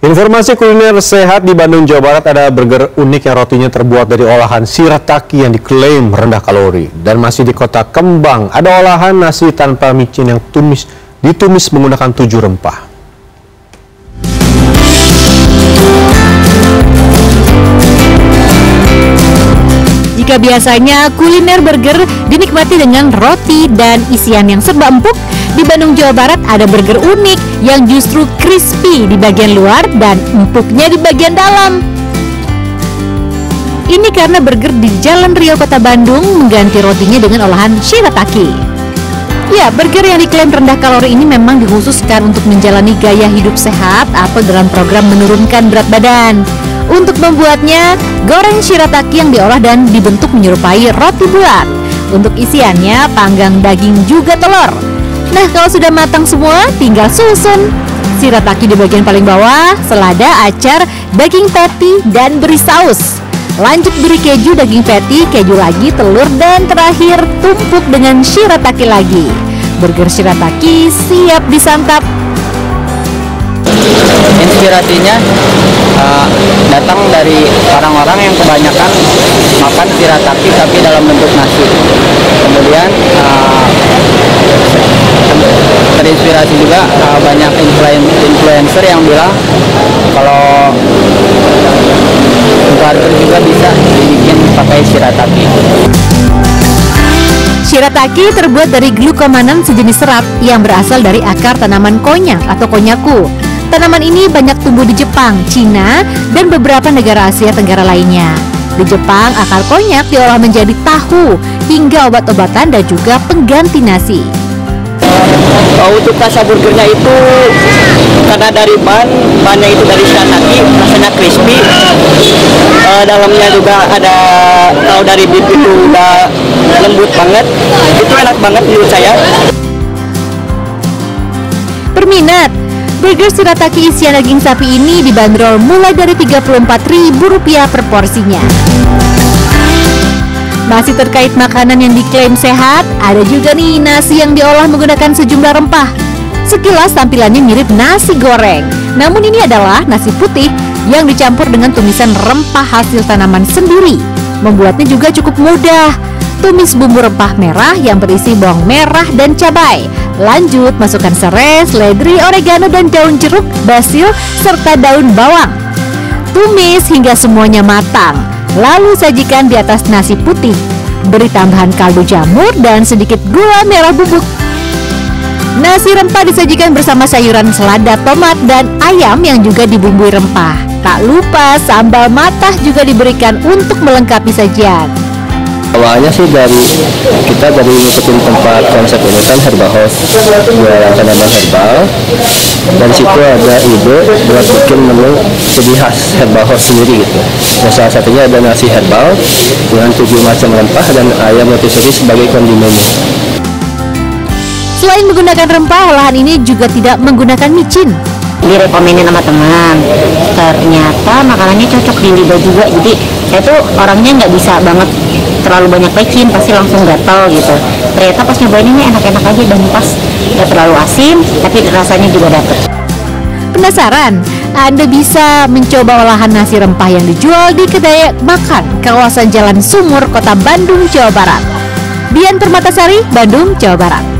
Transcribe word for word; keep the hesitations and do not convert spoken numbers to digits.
Informasi kuliner sehat di Bandung, Jawa Barat. Ada burger unik yang rotinya terbuat dari olahan shirataki yang diklaim rendah kalori. Dan masih di kota Kembang, ada olahan nasi tanpa micin yang tumis, ditumis menggunakan tujuh rempah. Jika biasanya kuliner burger dinikmati dengan roti dan isian yang serba empuk, di Bandung, Jawa Barat ada burger unik yang justru crispy di bagian luar dan empuknya di bagian dalam. Ini karena burger di Jalan Rio, Kota Bandung mengganti rotinya dengan olahan shirataki. Ya, burger yang diklaim rendah kalori ini memang dikhususkan untuk menjalani gaya hidup sehat atau dalam program menurunkan berat badan. Untuk membuatnya, goreng shirataki yang diolah dan dibentuk menyerupai roti bulat. Untuk isiannya, panggang daging juga telur. Nah, kalau sudah matang semua, tinggal susun. Shirataki di bagian paling bawah, selada, acar, daging patty, dan beri saus. Lanjut beri keju, daging patty, keju lagi, telur, dan terakhir tumpuk dengan shirataki lagi. Burger shirataki siap disantap. Inspirasinya uh, datang dari orang-orang yang kebanyakan makan shirataki tapi dalam bentuk nasi. Kemudian uh, terinspirasi juga uh, banyak influencer yang bilang kalau burger juga bisa dibikin pakai shirataki. Shirataki terbuat dari glukomanan, sejenis serat yang berasal dari akar tanaman konyak atau konyaku. Tanaman ini banyak tumbuh di Jepang, Cina, dan beberapa negara Asia Tenggara lainnya. Di Jepang, akar konyak diolah menjadi tahu hingga obat-obatan dan juga pengganti nasi. Oh, untuk rasa burgernya itu karena dari ban, bannya itu dari shirataki, rasanya crispy. Uh, dalamnya juga ada kalau dari beef itu udah lembut banget. Itu enak banget menurut saya. Berminat? Burger shirataki isian daging sapi ini dibanderol mulai dari tiga puluh empat ribu rupiah per porsinya. Masih terkait makanan yang diklaim sehat, ada juga nih nasi yang diolah menggunakan sejumlah rempah. Sekilas tampilannya mirip nasi goreng, namun ini adalah nasi putih yang dicampur dengan tumisan rempah hasil tanaman sendiri. Membuatnya juga cukup mudah. Tumis bumbu rempah merah yang berisi bawang merah dan cabai. Lanjut masukkan serai, seledri, oregano, dan daun jeruk, basil, serta daun bawang. Tumis hingga semuanya matang. Lalu sajikan di atas nasi putih. Beri tambahan kaldu jamur dan sedikit gula merah bubuk. Nasi rempah disajikan bersama sayuran selada, tomat, dan ayam yang juga dibumbui rempah. Tak lupa sambal matah juga diberikan untuk melengkapi sajian. Awalnya sih dari kita dari ngikutin tempat konsep ini kan herbal house, jualan tanaman herbal. Dan situ ada ide buat bikin menu jadi khas herbal house sendiri gitu. Nah, salah satunya ada nasi herbal dengan tujuh macam rempah dan ayam rotisserie sebagai kondimennya. Selain menggunakan rempah, olahan ini juga tidak menggunakan micin. Direkomenin sama teman, ternyata makanannya cocok di lidah juga. Jadi saya tuh orangnya nggak bisa banget terlalu banyak micin, pasti langsung gatal gitu. Ternyata pas nyobain ini enak-enak aja dan pas, nggak terlalu asin tapi rasanya juga dapet. Penasaran? Anda bisa mencoba olahan nasi rempah yang dijual di kedai makan kawasan Jalan Sumur, Kota Bandung, Jawa Barat. Dian Permatasari, Bandung, Jawa Barat.